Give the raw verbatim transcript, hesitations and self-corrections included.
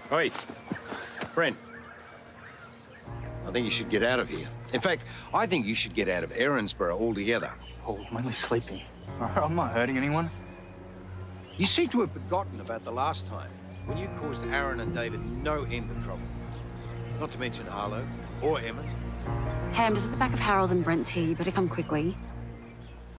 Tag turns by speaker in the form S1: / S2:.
S1: Oi, Brent.
S2: I think you should get out of here. In fact, I think you should get out of Erinsborough altogether.
S3: Paul, I'm only sleeping. I'm not hurting anyone.
S2: You seem to have forgotten about the last time when you caused Aaron and David no end of trouble. Not to mention Harlow or Emmett.
S4: Hey, I'm just at the back of Harold's and Brent's here. You better come quickly.